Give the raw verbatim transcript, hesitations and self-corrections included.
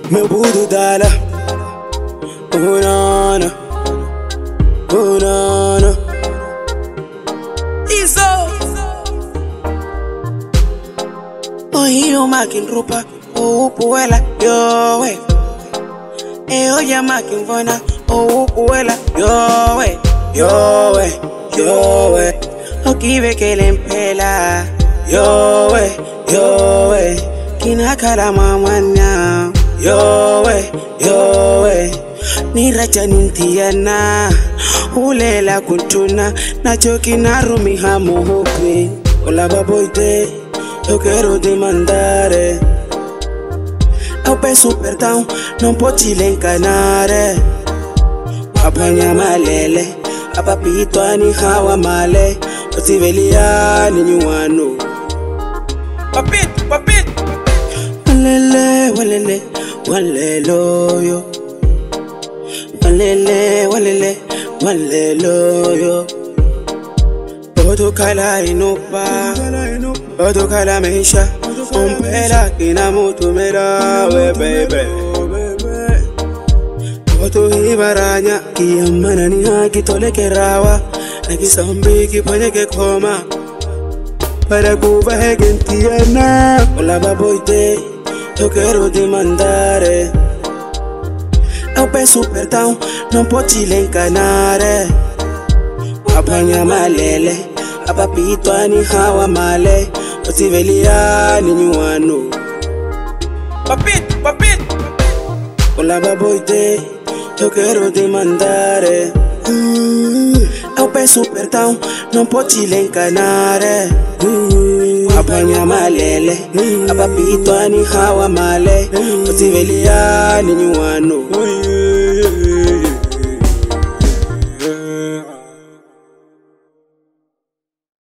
Mebudu dala Unana Unana Izo Ohiyo makin rupa Uupuwela yowe Eoya makin vona Uupuwela yowe Yowe Yowe Okive kelempela Yowe Yowe Kinakala mamanya Yowe, yowe, niracha nintiana Ulela kuntuna, nachoki narumi hamuhupi Ola baboite, yo quiero demandare Aupe super down, non potile incanare Wapanya malele, apapito ani hawa male Otivelia ni nyuano Papit, papit Walele, walele Walelo yo Walele, walele Walelo yo Bodo kala inopa Bodo kala meisha Ompela kina mutu mera we baby Bodo hibaranya Kiyamana ni haki tole kerawa Nakisambi kiponye ke koma Para kuba hegentiana Ola baboite Yo quiero demandare Aupe super down, non potile incanare Wapanya malele, apapito ani hawa male Otivelia ni nyuano Papit, papit Ola baboite, yo quiero demandare mm. Aupe super down, non potile incanare mm. Wapanya malele, apapito ani hawa male Otivelia ni nyuano